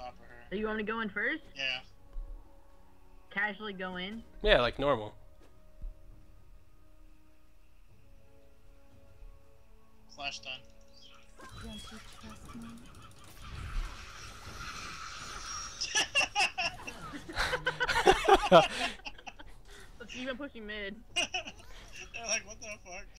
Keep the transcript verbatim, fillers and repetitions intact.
top of her. Are you want me to go in first? Yeah. Casually go in? Yeah, like normal. Flash done. Don't you trust me? Let's keep on pushing mid. They're like, what the fuck?